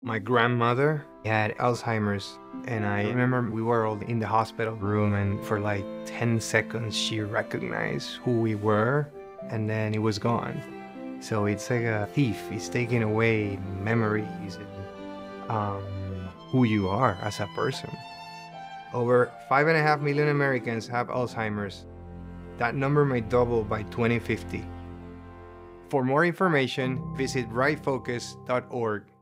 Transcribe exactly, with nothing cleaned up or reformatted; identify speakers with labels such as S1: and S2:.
S1: My grandmother had Alzheimer's, and I remember we were all in the hospital room, and for like ten seconds she recognized who we were, and then it was gone. So it's like a thief. It's taking away memories and um, who you are as a person. Over five and a half million Americans have Alzheimer's. That number may double by twenty fifty. For more information, visit bright focus dot org.